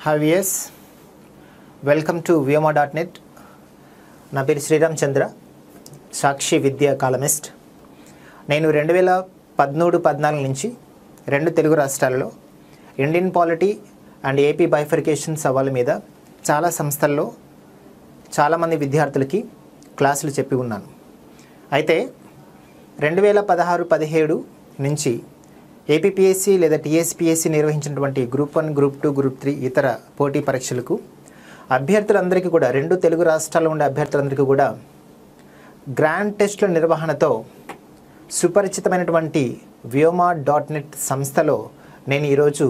Hi viewers, welcome to vyoma.net. నా పేరు శ్రీరామ్ చంద్ర, సాక్షి విద్యా కాలమిస్ట్. నేను 2013-14 నుంచి రెండు తెలుగు రాష్ట్రాలలో Indian polity and AP bifurcation సవాలు మీద చాలా సంస్థల్లో చాలామంది విద్యార్థులకి క్లాసులు చెప్పి ఉన్నాను. అయితే 2016-17 నుంచి ఏపీపీఎస్సీ లేదా టీఎస్పీఎస్సీ నిర్వహించినటువంటి గ్రూప్ 1, గ్రూప్ 2, గ్రూప్ 3 ఇతర పోటీ పరీక్షలకు అభ్యర్థులందరికీ కూడా రెండు తెలుగు రాష్ట్రాల్లో ఉండే అభ్యర్థులందరికీ కూడా గ్రాండ్ టెస్టుల నిర్వహణతో సుపరిచితమైనటువంటి vyoma.net సంస్థలో నేను ఈరోజు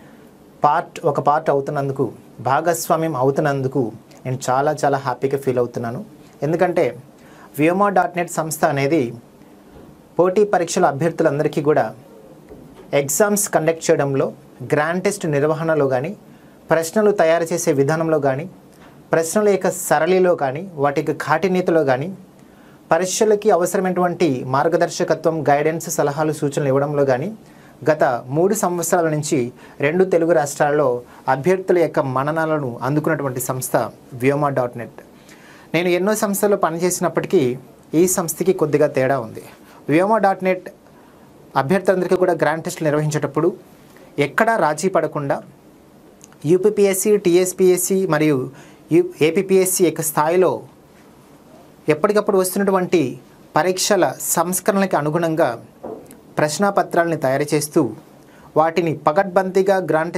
ఒక పార్ట్ అవుతున్నందుకు, భాగస్వామ్యం అవుతున్నందుకు నేను చాలా హ్యాపీగా ఫీల్ అవుతున్నాను. ఎందుకంటే vyoma.net సంస్థ అనేది పోటీ పరీక్షల అభ్యర్థులందరికీ కూడా ఎగ్జామ్స్ కండక్ట్ చేయడంలో, గ్రాండ్ టెస్ట్ నిర్వహణలో కానీ, ప్రశ్నలు తయారు చేసే విధానంలో కానీ, ప్రశ్నల యొక్క సరళిలో కానీ, వాటి యొక్క కాఠిన్యతలో కానీ, పరీక్షలకి అవసరమైనటువంటి మార్గదర్శకత్వం, గైడెన్స్, సలహాలు, సూచనలు ఇవ్వడంలో కానీ గత 3 సంవత్సరాల నుంచి రెండు తెలుగు రాష్ట్రాల్లో అభ్యర్థుల యొక్క మన్ననలను అందుకున్నటువంటి సంస్థ vyoma.net. నేను ఎన్నో సంస్థల్లో పనిచేసినప్పటికీ ఈ సంస్థకి కొద్దిగా తేడా ఉంది. vyoma.net అభ్యర్థులందరికీ కూడా గ్రాండ్ టెస్టులు నిర్వహించేటప్పుడు ఎక్కడా రాజీ పడకుండా యూపీపీఎస్సీ, టీఎస్పీఎస్సీ మరియు ఏపీపీఎస్సీ యొక్క స్థాయిలో ఎప్పటికప్పుడు వస్తున్నటువంటి పరీక్షల సంస్కరణలకు అనుగుణంగా ప్రశ్నాపత్రాలని తయారు చేస్తూ వాటిని పకడ్బందీగా గ్రాండ్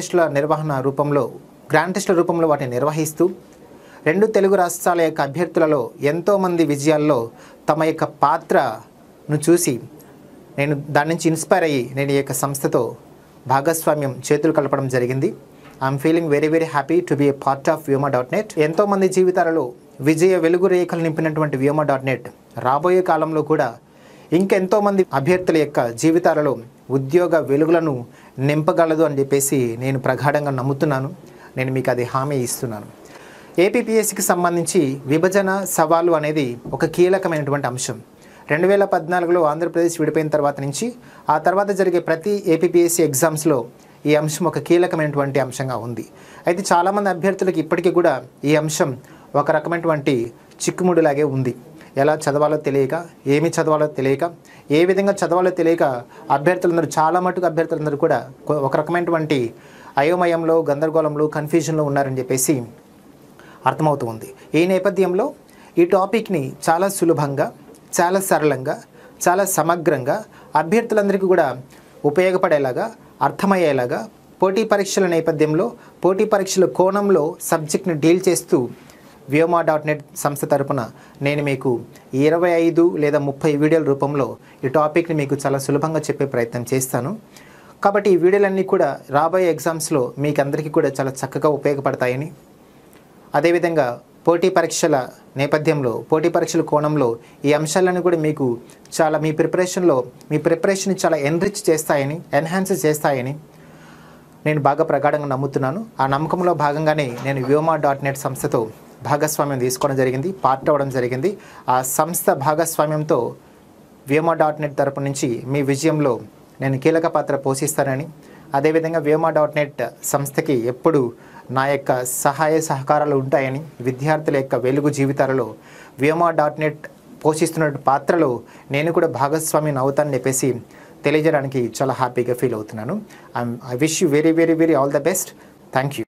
టెస్టుల రూపంలో వాటిని నిర్వహిస్తూ రెండు తెలుగు రాష్ట్రాల యొక్క అభ్యర్థులలో ఎంతోమంది విజయాల్లో తమ యొక్క పాత్రను చూసి నేను దాని నుంచి ఇన్స్పైర్ అయ్యి నేను ఈ యొక్క సంస్థతో భాగస్వామ్యం చేతులు కలపడం జరిగింది. I'm feeling very happy to be a part of vyoma.net. ఎంతోమంది జీవితాలలో విజయ వెలుగు రేఖలు నింపినటువంటి vyoma.net రాబోయే కాలంలో కూడా ఇంకెంతోమంది అభ్యర్థుల యొక్క జీవితాలలో ఉద్యోగ వెలుగులను నింపగలదు అని చెప్పేసి నేను ప్రగాఢంగా నమ్ముతున్నాను. నేను మీకు అది హామీ ఇస్తున్నాను. ఏపీపీఎస్సీకి సంబంధించి విభజన సవాలు అనేది ఒక కీలకమైనటువంటి అంశం. 2014లో ఆంధ్రప్రదేశ్ విడిపోయిన తర్వాత నుంచి ఆ తర్వాత జరిగే ప్రతి ఏపీపీఎస్సీ ఎగ్జామ్స్లో ఈ అంశం ఒక కీలకమైనటువంటి అంశంగా ఉంది. అయితే చాలామంది అభ్యర్థులకు ఇప్పటికీ కూడా ఈ అంశం ఒక రకమైనటువంటి చిక్కుముడిలాగే ఉంది. ఎలా చదవాలో తెలియక, ఏమి చదవాలో తెలియక, ఏ విధంగా చదవాలో తెలియక చాలా మటుకు అభ్యర్థులందరూ కూడా ఒక రకమైనటువంటి అయోమయంలో, గందరగోళంలో, కన్ఫ్యూజన్లో ఉన్నారని చెప్పేసి అర్థమవుతూ ఉంది. ఈ నేపథ్యంలో ఈ టాపిక్ని చాలా సులభంగా, చాలా సరళంగా, చాలా సమగ్రంగా అభ్యర్థులందరికీ కూడా ఉపయోగపడేలాగా, అర్థమయ్యేలాగా పోటీ పరీక్షల నేపథ్యంలో, పోటీ పరీక్షల కోణంలో సబ్జెక్ట్ని డీల్ చేస్తూ vyoma.net సంస్థ తరపున నేను మీకు 25 లేదా 30 వీడియోల రూపంలో ఈ టాపిక్ని మీకు చాలా సులభంగా చెప్పే ప్రయత్నం చేస్తాను. కాబట్టి ఈ వీడియోలన్నీ కూడా రాబోయే ఎగ్జామ్స్లో మీకు అందరికీ కూడా చాలా చక్కగా ఉపయోగపడతాయని, అదేవిధంగా పోటీ పరీక్షల నేపథ్యంలో, పోటీ పరీక్షల కోణంలో ఈ అంశాలను కూడా మీకు చాలా మీ ప్రిపరేషన్ చాలా ఎన్హాన్స్ చేస్తాయని నేను బాగా ప్రగాఢంగా నమ్ముతున్నాను. ఆ నమ్మకంలో భాగంగానే నేను vyoma.net సంస్థతో భాగస్వామ్యం తీసుకోవడం జరిగింది, పార్ట్ అవ్వడం జరిగింది. ఆ సంస్థ భాగస్వామ్యంతో vyoma.net తరపు నుంచి మీ విజయంలో నేను కీలక పాత్ర పోషిస్తానని, అదేవిధంగా vyoma.net సంస్థకి ఎప్పుడు నా యొక్క సహాయ సహకారాలు ఉంటాయని, విద్యార్థుల యొక్క వెలుగు జీవితాలలో vyoma.net పోషిస్తున్న పాత్రలో నేను కూడా భాగస్వామ్యం అవుతానని చెప్పేసి తెలియజేయడానికి చాలా హ్యాపీగా ఫీల్ అవుతున్నాను. I wish you very all the best. Thank you.